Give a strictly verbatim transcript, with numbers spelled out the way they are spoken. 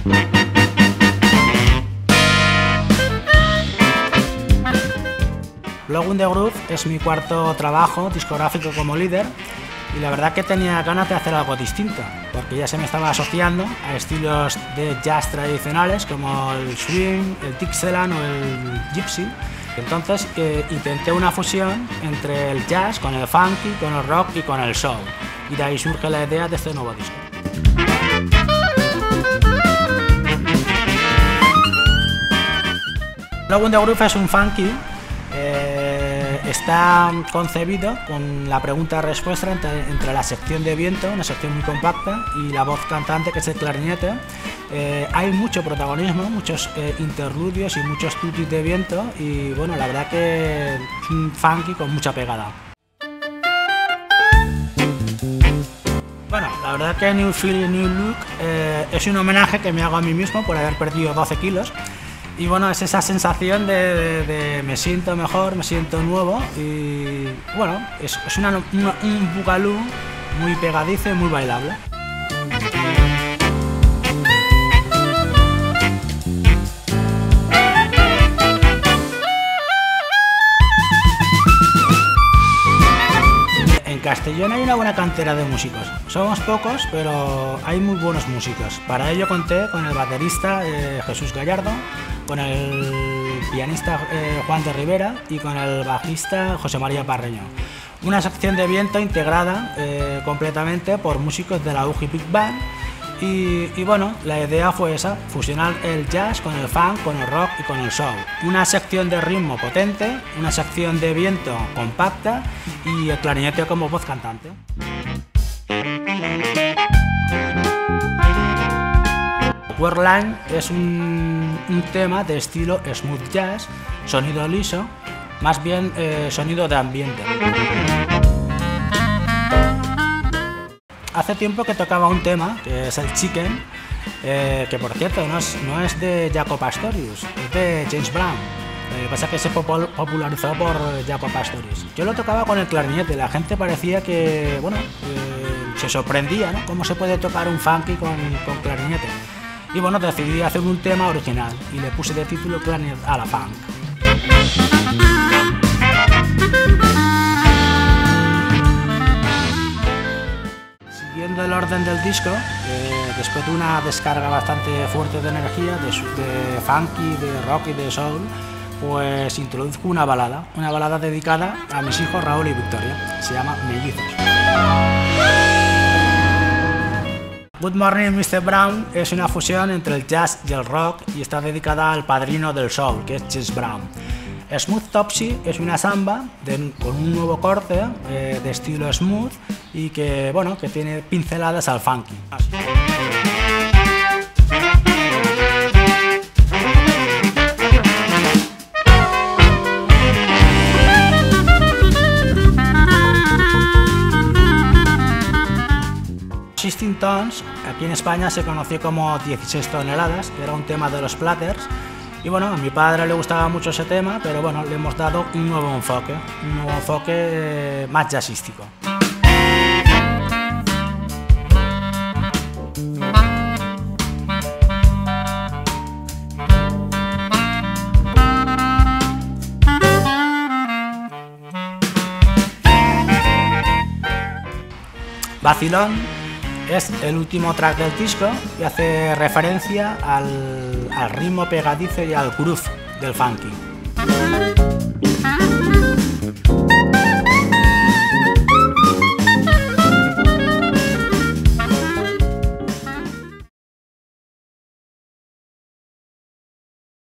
Blow in the Groove es mi cuarto trabajo discográfico como líder y la verdad que tenía ganas de hacer algo distinto, porque ya se me estaba asociando a estilos de jazz tradicionales como el swing, el Dixieland o el gypsy. Entonces eh, intenté una fusión entre el jazz con el funky, con el rock y con el soul, y de ahí surge la idea de este nuevo disco. Blow in the Groove es un funky. Eh, está concebido con la pregunta-respuesta entre, entre la sección de viento, una sección muy compacta, y la voz cantante, que es el clarinete. Eh, hay mucho protagonismo, muchos eh, interludios y muchos tutis de viento, y bueno, la verdad que es un funky con mucha pegada. Bueno, la verdad que New Feeling, New Look eh, es un homenaje que me hago a mí mismo por haber perdido doce kilos. Y bueno, es esa sensación de, de, de me siento mejor, me siento nuevo, y bueno, es, es una, una, un bugalú muy pegadizo y muy bailable. En Castellón hay una buena cantera de músicos. Somos pocos, pero hay muy buenos músicos. Para ello conté con el baterista eh, Jesús Gallardo, con el pianista eh, Juan de Rivera y con el bajista José María Parreño. Una sección de viento integrada eh, completamente por músicos de la U G Big Band, y, y bueno, la idea fue esa, fusionar el jazz con el funk, con el rock y con el soul. Una sección de ritmo potente, una sección de viento compacta y el clarinete como voz cantante. Worldline es un, un tema de estilo smooth jazz, sonido liso, más bien eh, sonido de ambiente. Hace tiempo que tocaba un tema, que es el Chicken, eh, que por cierto no es, no es de Jaco Pastorius, es de James Brown. Lo que pasa es que se popularizó por Jaco Pastorius. Yo lo tocaba con el clarinete, la gente parecía que, bueno, eh, se sorprendía, ¿no? Cómo se puede tocar un funky con, con clarinete. Y bueno, decidí hacer un tema original y le puse de título Clarinet a la Funk. Siguiendo el orden del disco, eh, después de una descarga bastante fuerte de energía, de, de funky, de rock y de soul, pues introduzco una balada, una balada dedicada a mis hijos Raúl y Victoria. Se llama Mellizos. Good Morning mister Brown es una fusión entre el jazz y el rock y está dedicada al padrino del soul, que es James Brown. Smooth Topsy es una samba de, con un nuevo corte eh, de estilo smooth y que, bueno, que tiene pinceladas al funky. sixteen Tons, aquí en España se conoció como dieciséis toneladas, que era un tema de los Platters. Y bueno, a mi padre le gustaba mucho ese tema, pero bueno, le hemos dado un nuevo enfoque, un nuevo enfoque eh, más jazzístico. Vacilón es el último track del disco y hace referencia al, al ritmo pegadizo y al groove del funky.